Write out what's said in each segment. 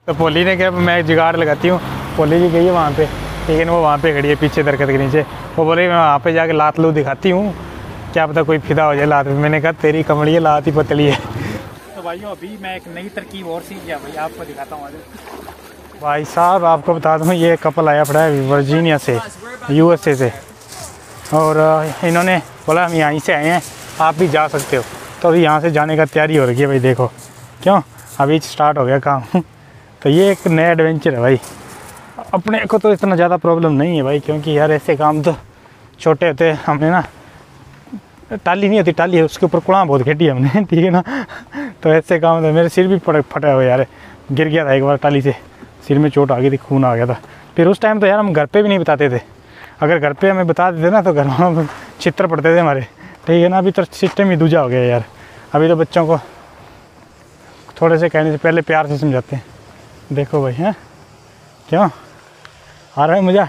तो पोली ने क्या, मैं जुगाड़ लगाती हूँ। पोली जी गई है वहाँ पे, लेकिन वो वहाँ पे खड़ी है पीछे दरख्त के नीचे। वो बोले मैं वहाँ पे जाके लात लू दिखाती हूँ, क्या पता कोई फिदा हो जाए लात में। मैंने कहा तेरी कमड़ी है, लात ही पतली है। तो भाइयों अभी मैं एक नई तरकीब और सीख गया भाई, आपको दिखाता हूँ। भाई साहब आपको बता दूँ, ये कपल आया पड़ा है वर्जीनिया से, USA से, और इन्होंने बोला हम यहीं से आए हैं, आप भी जा सकते हो। तो अभी यहाँ से जाने का तैयारी हो रही है भाई। देखो क्यों, अभी स्टार्ट हो गया काम। तो ये एक नया एडवेंचर है भाई। अपने को तो इतना ज़्यादा प्रॉब्लम नहीं है भाई, क्योंकि यार ऐसे काम तो छोटे होते हमने ना, टाली नहीं होती, टाली है उसके ऊपर कुड़ा बहुत खेटी है हमने, ठीक है ना। तो ऐसे काम तो मेरे सिर भी फटा हुआ यार, गिर गया था एक बार टाली से, सिर में चोट आ गई थी, खून आ गया था। फिर उस टाइम तो यार हम घर पे भी नहीं बताते थे, अगर घर पे हमें बता देते ना तो घर वालों चित्र पड़ते थे हमारे, ठीक है ना। अभी तो सिस्टम ही दूजा हो गया यार। अभी तो बच्चों को थोड़े से कहने से पहले प्यार से समझाते हैं। देखो भाई, हैं क्यों आ रहा है मज़ा।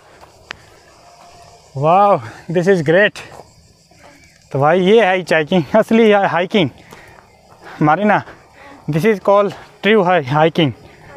वाह दिस इज़ ग्रेट। तो भाई ये है हाइकिंग, असली हाइकिंग हमारी ना। This is called true hiking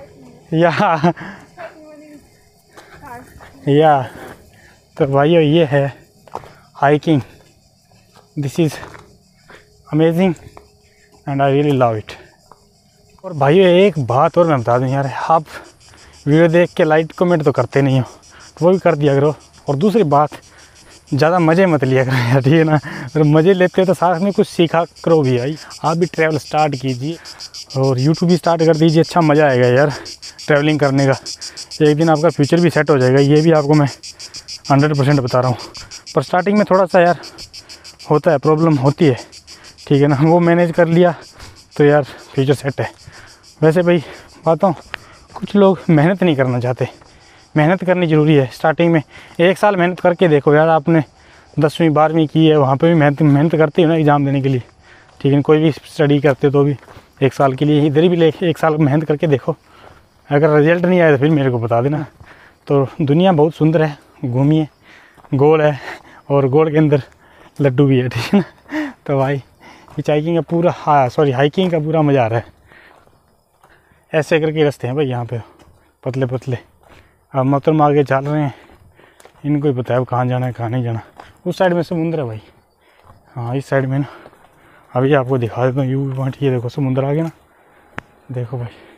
या तो भाई ये है hiking. This is amazing and I really love it. और भाइयों एक बात और मैं बता दूं यार, आप वीडियो देख के लाइक कमेंट तो करते नहीं हो, तो वो भी कर दिया करो। और दूसरी बात, ज़्यादा मज़े मत लिया करो यार, ठीक है ना। अगर मज़े लेते हो तो साथ में कुछ सीखा करो भी भाई। आप भी ट्रैवल स्टार्ट कीजिए और यूट्यूब भी स्टार्ट कर दीजिए, अच्छा मज़ा आएगा यार ट्रैवलिंग करने का। एक दिन आपका फ्यूचर भी सेट हो जाएगा, ये भी आपको मैं 100% बता रहा हूँ। पर स्टार्टिंग में थोड़ा सा यार होता है, प्रॉब्लम होती है, ठीक है ना। वो मैनेज कर लिया तो यार फ्यूचर सेट है। वैसे भाई बातों, कुछ लोग मेहनत नहीं करना चाहते, मेहनत करनी ज़रूरी है स्टार्टिंग में। 1 साल मेहनत करके देखो यार, आपने 10वीं 12वीं की है, वहाँ पे भी मेहनत करते हो ना एग्ज़ाम देने के लिए, ठीक है। कोई भी स्टडी करते तो भी 1 साल के लिए इधर भी 1 साल मेहनत करके देखो। अगर रिजल्ट नहीं आया तो फिर मेरे को बता देना। तो दुनिया बहुत सुंदर है, घूमिए, गोल है और गोल के अंदर लड्डू भी है, ठीक है ना। तो भाई हाइकिंग का पूरा हाइकिंग का पूरा मज़ा आ रहा है। ऐसे करके रास्ते हैं भाई यहाँ पे, पतले पतले। अब मोहतरम आगे चल रहे हैं, इनको ही पता है कहाँ जाना है कहाँ नहीं जाना। उस साइड में समुद्र है भाई, हाँ इस साइड में ना। अभी आपको दिखा देता हूँ व्यू पॉइंट। ये देखो समुद्र आ गया ना, देखो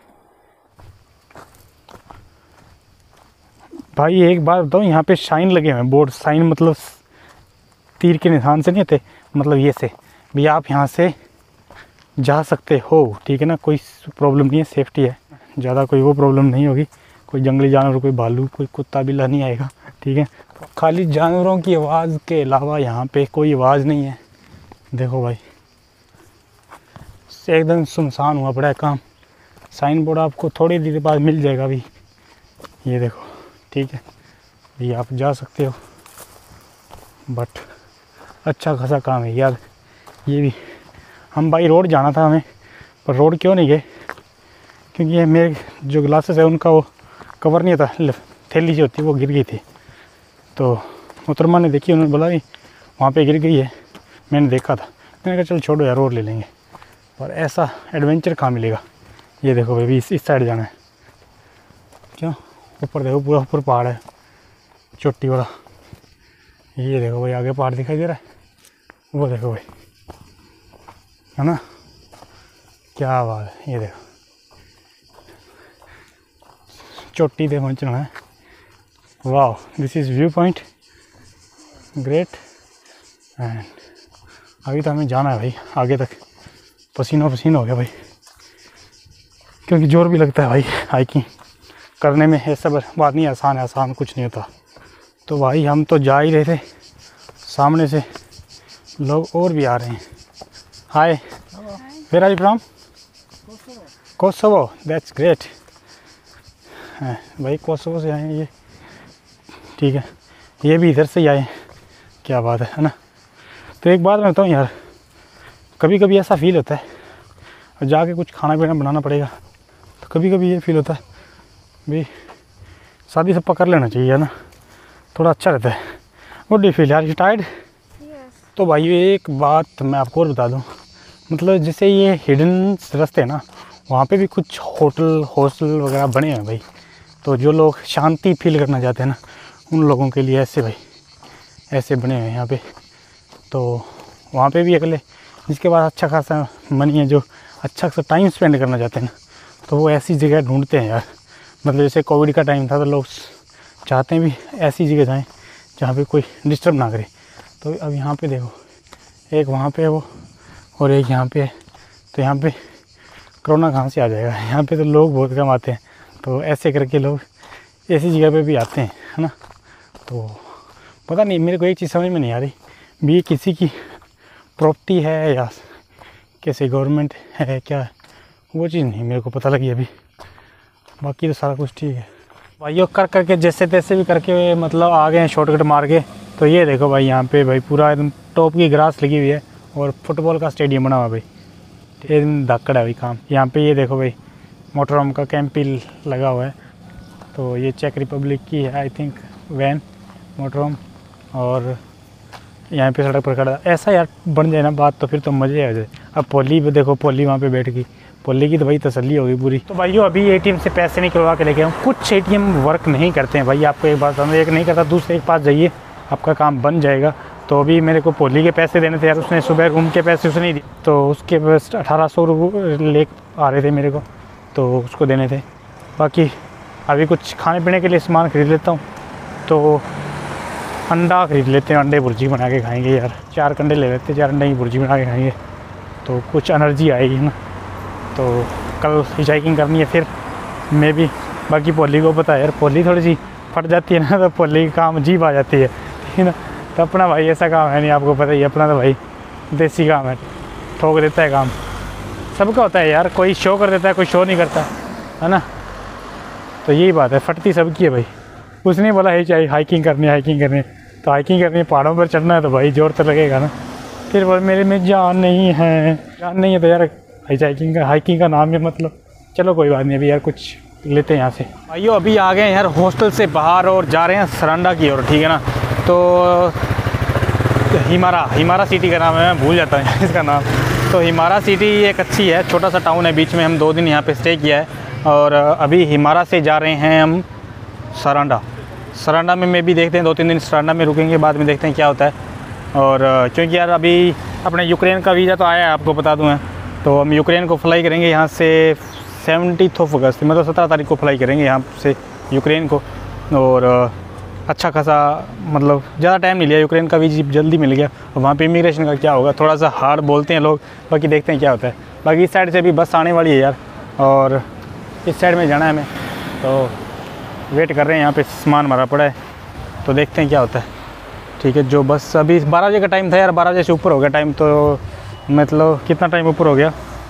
भाई एक बात बताऊँ, यहाँ पे शाइन लगे हुए हैं, बोर्ड साइन, मतलब तीर के निशान से नहीं होते, मतलब ये से भी आप यहाँ से जा सकते हो, ठीक है ना। कोई प्रॉब्लम नहीं है, सेफ्टी है, ज़्यादा कोई वो प्रॉब्लम नहीं होगी। कोई जंगली जानवर, कोई भालू, कोई कुत्ता बिल्ला नहीं आएगा, ठीक है। खाली जानवरों की आवाज़ के अलावा यहाँ पे कोई आवाज़ नहीं है। देखो भाई एकदम सुनसान हुआ पड़ा है काम। साइन बोर्ड आपको थोड़ी देर बाद मिल जाएगा अभी, ये देखो, ठीक है। ये आप जा सकते हो, बट अच्छा खासा काम है यार। ये भी हम बाई रोड जाना था हमें, पर रोड क्यों नहीं गए, क्योंकि ये मेरे जो ग्लासेस है उनका वो कवर नहीं होता, थैली जो होती है वो गिर गई थी। तो मोहतरमा ने देखी, उन्होंने बोला कि वहाँ पे गिर गई है। मैंने देखा था, मैंने कहा चल छोड़ो यार और ले लेंगे। पर ऐसा एडवेंचर कहाँ मिलेगा। ये देखो भाई इस साइड जाना है, क्यों ऊपर देखो, पूरा ऊपर पहाड़ है चोटी वाला। ये देखो भाई आगे पहाड़ दिखाई दे रहा है, वो देखो भाई, है ना, क्या बात है। ये देखो चोटी पे पहुँचना है। वाह this is view point great. And अभी तो हमें जाना है भाई आगे तक। पसीना पसीना हो गया भाई, क्योंकि जोर भी लगता है भाई हाइकिंग करने में। ऐसा बात नहीं, आसान है, आसान कुछ नहीं होता। तो भाई हम तो जा ही रहे थे, सामने से लोग और भी आ रहे हैं। Hi, where are you from? Kosovo, that's great. भाई कोसोवो से आए हैं ये, ठीक है। ये भी इधर से ही आए, क्या बात है ना। तो एक बात मैं बताऊँ यार, कभी कभी ऐसा फील होता है और जाके कुछ खाना पीना बनाना पड़ेगा, तो कभी कभी ये फील होता है भाई शादी सब कर लेना चाहिए, है ना, थोड़ा अच्छा रहता है। व्हाट डू यू फील यार, यू टायर्ड? तो भाई एक बात मैं आपको और बता दूं, मतलब जैसे ये हिडन रास्ते हैं ना, वहाँ पे भी कुछ होटल हॉस्टल वगैरह बने हैं भाई। तो जो लोग शांति फील करना चाहते हैं ना, उन लोगों के लिए ऐसे भाई ऐसे बने हुए हैं यहाँ पे। तो वहाँ पे भी अगले जिसके पास अच्छा खासा मनी है, जो अच्छा सा टाइम स्पेंड करना चाहते हैं ना, तो वो ऐसी जगह ढूंढते हैं यार। मतलब जैसे कोविड का टाइम था तो लोग चाहते हैं भी ऐसी जगह जाएं जहाँ पे कोई डिस्टर्ब ना करे। तो अब यहाँ पे देखो, एक वहाँ पे है वो और एक यहाँ पे है। तो यहाँ पे कोरोना कहाँ से आ जाएगा, यहाँ पे तो लोग बहुत कम आते हैं। तो ऐसे करके लोग ऐसी जगह पे भी आते हैं, है ना। तो पता नहीं, मेरे को एक चीज़ समझ में नहीं आ रही भी, किसी की प्रॉपर्टी है या कैसे गवर्नमेंट है क्या है, वो चीज़ नहीं मेरे को पता लगी अभी। बाकी तो सारा कुछ ठीक है भाइयों। कर करके जैसे तैसे भी करके मतलब आ गए हैं शॉर्टकट मार के। तो ये देखो भाई, यहाँ पे भाई पूरा एकदम टॉप की ग्रास लगी हुई है और फुटबॉल का स्टेडियम बना हुआ भाई। एकदम धाकड़ है भाई काम। यहाँ पे ये देखो भाई, मोटरहोम का कैंप भी लगा हुआ है। तो ये चेक रिपब्लिक की है आई थिंक वैन मोटरहोम। और यहाँ पे सड़क पर खड़ा, ऐसा यार बन जाए ना बात तो फिर तो मज़े आ जाए। अब पोली पे देखो, पोली वहाँ पे बैठ गई, पोली की तो भाई तसल्ली होगी पूरी। तो भाइयों अभी एटीएम से पैसे निकलवा के लेके आऊँ। कुछ एटीएम वर्क नहीं करते हैं भाई, आपको एक बात समझ, एक नहीं करता दूसरे के पास जाइए आपका काम बन जाएगा। तो अभी मेरे को पोली के पैसे देने थे यार, उसने सुबह रूम के पैसे उसने नहीं दिए, तो उसके बस 1800 रुपये ले आ रहे थे मेरे को, तो उसको देने थे। बाकी अभी कुछ खाने पीने के लिए सामान खरीद लेता हूँ। तो अंडा खरीद लेते हैं, अंडे भुर्जी बना के खाएंगे यार। 4 अंडे ले लेते हैं, 4 अंडे की भुर्जी बना के खाएंगे तो कुछ एनर्जी आएगी ना। तो कल हिचाइकिंग करनी है फिर मैं भी। बाकी पोली को पता है यार, पोली थोड़ी सी फट जाती है ना, तो पोली का काम अजीब आ जाती है, ठीक है ना। तो अपना भाई ऐसा काम है नहीं, आपको पता ही है, अपना तो भाई देसी काम है, ठोक देता है काम। सबका होता है यार, कोई शो कर देता है, कोई शो नहीं करता, है ना। तो यही बात है, फटती सबकी है भाई। उसने बोला है चाहिए हाइकिंग करनी है, तो हाइकिंग करनी है, पहाड़ों पर चढ़ना है, तो भाई जोर तो लगेगा ना। फिर बोल मेरे में जान नहीं है तो यार हाइकिंग का नाम है मतलब। चलो कोई बात नहीं, अभी यार कुछ लेते हैं यहाँ से। भाइयों अभी आ गए यार हॉस्टल से बाहर और जा रहे हैं सरांडा की ओर, ठीक है ना। तो हिमारा सिटी का नाम है, मैं भूल जाता हूँ इसका नाम। तो हिमारा सिटी एक अच्छी है, छोटा सा टाउन है, बीच में हम 2 दिन यहाँ पे स्टे किया है। और अभी हिमारा से जा रहे हैं हम सरांडा में भी देखते हैं, 2-3 दिन सरांडा में रुकेंगे, बाद में देखते हैं क्या होता है। और क्योंकि यार अभी अपने यूक्रेन का वीज़ा तो आया है, आपको बता दूँ मैं। तो हम यूक्रेन को फ्लाई करेंगे यहाँ से 17 अगस्त, मतलब 17 तारीख को फ्लाई करेंगे यहाँ से यूक्रेन को। और अच्छा खासा मतलब ज़्यादा टाइम नहीं लिया, यूक्रेन का वीज़ा जल्दी मिल गया। और वहाँ पे इमिग्रेशन का क्या होगा, थोड़ा सा हार्ड बोलते हैं लोग, बाकी देखते हैं क्या होता है। बाकी इस साइड से भी बस आने वाली है यार, और इस साइड में जाना है हमें। तो वेट कर रहे हैं, यहाँ पे सामान भरा पड़ा है, तो देखते हैं क्या होता है, ठीक है। जो बस अभी 12 बजे का टाइम था यार, 12 बजे से ऊपर हो गया टाइम। तो मतलब कितना टाइम ऊपर हो गया,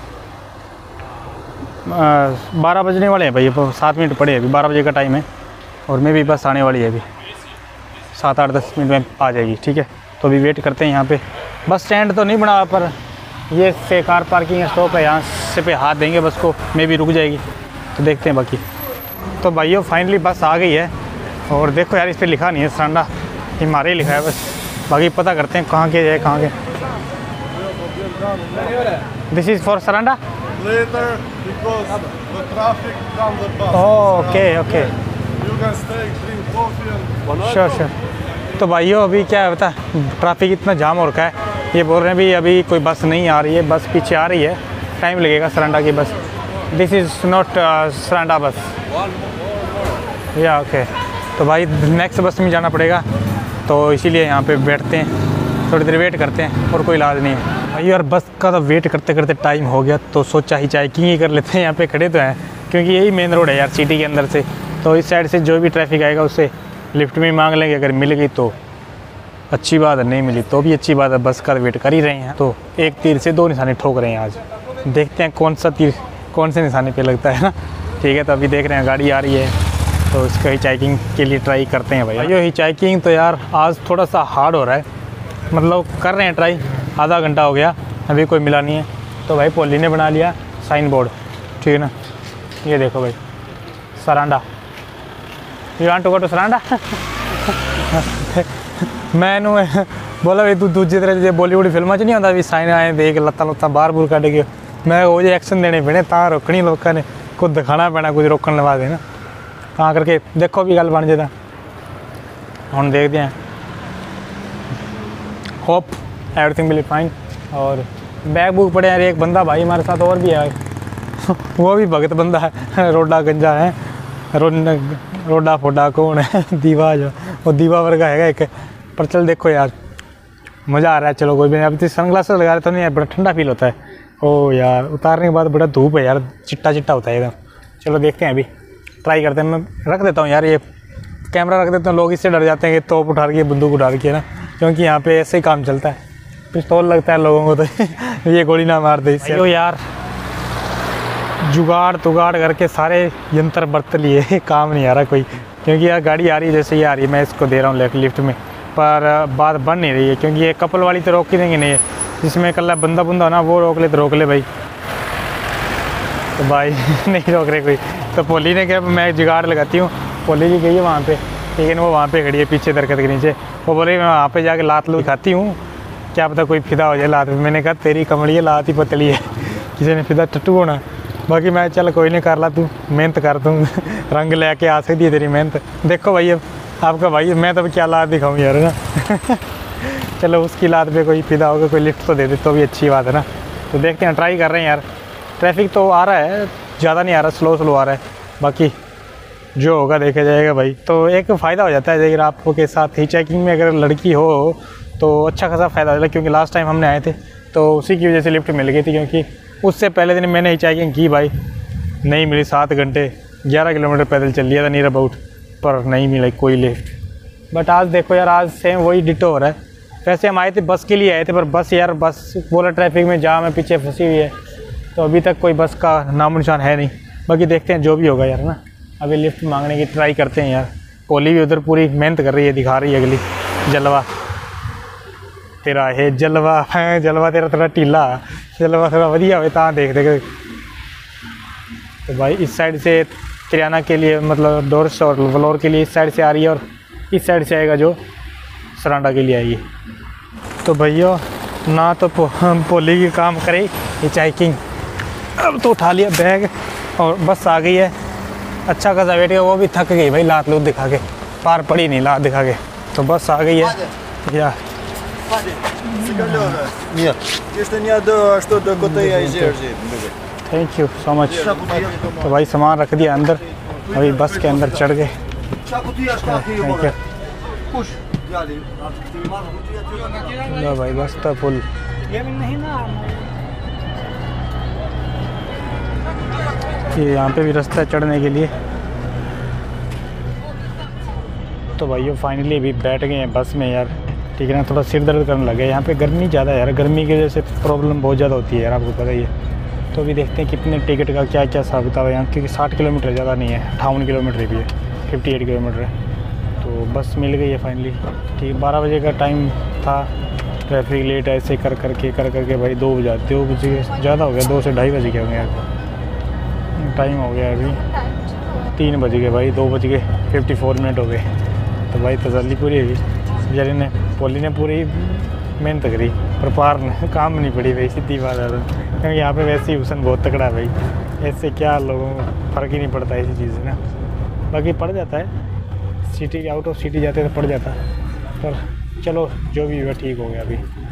12 बजने वाले हैं भाई, 7 मिनट पड़े अभी, 12 बजे का टाइम है। और मैं भी बस आने वाली है अभी 7-8-10 मिनट में आ जाएगी, ठीक है। तो अभी वेट करते हैं यहाँ पे। बस स्टैंड तो नहीं बना, पर ये से कार पार्किंग स्टॉप है, यहाँ से पे हाथ देंगे बस को, मैं भी रुक जाएगी, तो देखते हैं बाकी। तो भाइयों फाइनली बस आ गई है, और देखो यार इस पर लिखा नहीं है सरांडा, हिमारा ही लिखा है बस। बाकी पता करते हैं कहाँ के है, कहाँ के। This is for Saranda later because the traffic from the bus. Okay You can stay, drink coffee and sure. तो भाइयों अभी क्या होता है, ट्रैफिक इतना जाम हो रखा है, ये बोल रहे हैं भी अभी कोई बस नहीं आ रही है, बस पीछे आ रही है, टाइम लगेगा सरांडा की बस। दिस इज़ नॉट सरांडा बस, या ओके। तो भाई नेक्स्ट बस में जाना पड़ेगा, तो इसीलिए यहाँ पे बैठते हैं, थोड़ी देर वेट करते हैं, और कोई इलाज नहीं है भाई। यार बस का तो वेट करते करते टाइम हो गया, तो सोचा हिचाइकिंग ही कर लेते हैं, यहाँ पे खड़े तो हैं, क्योंकि यही मेन रोड है यार सिटी के अंदर से। तो इस साइड से जो भी ट्रैफिक आएगा उससे लिफ्ट में मांग लेंगे, अगर मिल गई तो अच्छी बात है, नहीं मिली तो भी अच्छी बात है, बस का वेट कर ही रहे हैं। तो एक तीर से 2 निशाने ठोक रहे हैं आज, देखते हैं कौन सा तीर कौन से निशाने पे लगता है ना, ठीक है। तो अभी देख रहे हैं गाड़ी आ रही है, तो इसका हिचाइकिंग के लिए ट्राई करते हैं भाई। हिचाइकिंग तो यार आज थोड़ा सा हार्ड हो रहा है, मतलब कर रहे हैं ट्राई, आधा घंटा हो गया, अभी कोई मिला नहीं है। तो भाई पोली ने बना लिया साइन बोर्ड, ठीक है ना। ये देखो भाई Saranda, you want to go to Saranda मैंने बोला भाई तू दूजी तरह जे बॉलीवुड फिल्म च नहीं आता भी साइन आए देख लत्ता लुत्ता बाहर बूर कट के मैं वो जे एक्शन देने पैने तां रोकनी लोगों ने कुछ दिखाना पैना कुछ रोकने लगा देना तां करके देखो भी गल बन जाता हम देखते हैं hope everything will be fine. और बैग बुक पड़े यार एक बंदा भाई हमारे साथ और भी है वो भी भगत बंदा है रोडा गंजा है रोडा फोडा कौन है दीवा जो वो दीवा वर्गा है एक पर चल देखो यार मज़ा आ रहा है। चलो कोई भी नहीं अभी तो सनग्लासेस लगा रहे तो नहीं यार बड़ा ठंडा फील होता है। ओ यार उतारने के बाद बड़ा धूप है यार चिट्टा चिट्टा होता है एकदम। चलो देखते हैं अभी ट्राई करते हैं। मैं रख देता हूँ यार ये कैमरा रख देता हूँ लोग इससे डर जाते हैं कि तोप उठा के बंदूक उठा के ना क्योंकि यहाँ पे ऐसे ही काम चलता है पिस्तौल लगता है लोगों को तो ये गोली ना मार दे इससे। यार जुगाड़ तुगाड़ करके सारे यंत्र बरत लिए काम नहीं आ रहा कोई क्योंकि यार गाड़ी आ रही है जैसे ये आ रही है मैं इसको दे रहा हूँ लिफ्ट में पर बात बन नहीं रही है क्योंकि ये कपल वाली तो रोक ही देंगे नहीं जिसमें कल बंदा बुंदा हो ना वो रोक ले तो रोक ले भाई तो भाई नहीं रोक रहे कोई। तो पोली ने कहा मैं जुगाड़ लगाती हूँ पोली जी गई है वहाँ पे लेकिन वो वहाँ पे खड़ी है पीछे दरख्त के नीचे वो बोले मैं वहाँ पे जाके लात लूट खाती हूँ क्या पता कोई फिदा हो जाए लात में। मैंने कहा तेरी कमड़ी है लात ही पतली है किसी ने फिदा टट्टू होना बाकी मैं चल कोई नहीं कर ला तू मेहनत कर दूँ रंग लेके आ सकती है तेरी मेहनत। देखो भाई अब आपका भाई मैं तो क्या लात दिखाऊँ यार ना चलो उसकी लात पे कोई फिदा होगा कोई लिफ्ट तो दे दे तो भी अच्छी बात है ना। तो देखते हैं ट्राई कर रहे हैं यार ट्रैफिक तो आ रहा है ज़्यादा नहीं आ रहा स्लो आ रहा है बाकी जो होगा देखा जाएगा भाई। तो एक फ़ायदा हो जाता है अगर आपके साथ ही चेकिंग में अगर लड़की हो तो अच्छा खासा फ़ायदा हो जाता है क्योंकि लास्ट टाइम हमने आए थे तो उसी की वजह से लिफ्ट मिल गई थी क्योंकि उससे पहले दिन मैंने ही चेकिंग की भाई नहीं मिली 7 घंटे 11 किलोमीटर पैदल चल लिया था नियर अबाउट पर नहीं मिला कोई लिफ्ट। बट आज देखो यार आज सेम वही डिटो हो रहा है। वैसे हम आए थे बस के लिए आए थे पर बस यार बस बोला ट्रैफिक में जाम है पीछे फंसी हुई है तो अभी तक कोई बस का नामो निशान है नहीं। बाकी देखते हैं जो भी होगा यार ना अभी लिफ्ट मांगने की ट्राई करते हैं यार। कोहली भी उधर पूरी मेहनत कर रही है दिखा रही है अगली जलवा तेरा है जलवा है जलवा तेरा थोड़ा ढीला जलवा थोड़ा वधिया हो तां देख देख। तो भाई इस साइड से त्रियाना के लिए मतलब डोर्स और वलोर के लिए इस साइड से आ रही है और इस साइड से आएगा जो सरांडा के लिए आएगी। तो भैया ना तो पोली की काम करे ये चेकिंग अब तो उठा लिया बैग और बस आ गई है। अच्छा खासा वेट वो भी थक गई भाई लात लूट दिखा के पार पड़ी नहीं लात दिखा के तो बस आ गई है या थैंक यू सो मच। तो भाई सामान रख दिया अंदर अभी बस के अंदर चढ़ गए। थैंक यू भाई बस तो फुल ये यहाँ पे भी रास्ता है चढ़ने के लिए। तो भाइयों फाइनली अभी बैठ गए हैं बस में यार ठीक है ना। थोड़ा सिर दर्द करने लगे यहाँ पे गर्मी ज़्यादा है यार गर्मी की वजह से प्रॉब्लम बहुत ज़्यादा होती है यार आपको पता ही है। तो अभी देखते हैं कितने टिकट का क्या क्या हिसाब किताब है यहाँ क्योंकि 60 किलोमीटर ज़्यादा नहीं है 58 किलोमीटर भी है 58 किलोमीटर है। तो बस मिल गई है फाइनली ठीक 12 बजे का टाइम था ट्रैफिक लेट ऐसे कर करके भाई 2 बजे ज़्यादा हो गया 2 से 2:30 बज गए होंगे यार टाइम हो गया अभी 3 बज गए भाई 2 बज गए 54 मिनट हो गए। तो भाई तसल्ली पूरी हुई बेचारी ने पोली ने पूरी मेहनत करी पर पार काम नहीं पड़ी भाई सीधी बात है क्योंकि यहाँ पे वैसे ही हुसन बहुत तकड़ा है भाई ऐसे क्या लोगों को फ़र्क ही नहीं पड़ता ऐसी चीज़ से ना। बाकी पड़ जाता है सिटी आउट ऑफ सिटी जाते तो पड़ जाता पर चलो जो भी हुआ ठीक हो गया अभी।